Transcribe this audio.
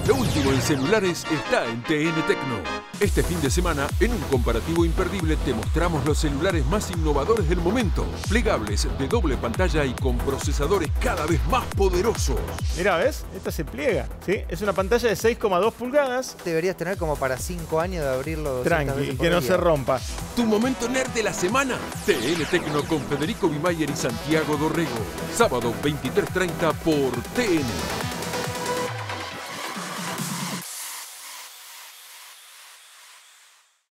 Lo último en celulares está en TN Tecno. Este fin de semana, en un comparativo imperdible, te mostramos los celulares más innovadores del momento. Plegables, de doble pantalla y con procesadores cada vez más poderosos. Mira, ¿ves? Esta se pliega, ¿sí? Es una pantalla de 6,2 pulgadas. Deberías tener como para 5 años de abrirlo 200 Tranqui, veces por que no día. se rompa. Tu momento nerd de la semana. TN Tecno con Federico Bimayer y Santiago Dorrego. Sábado 23:30 por TN.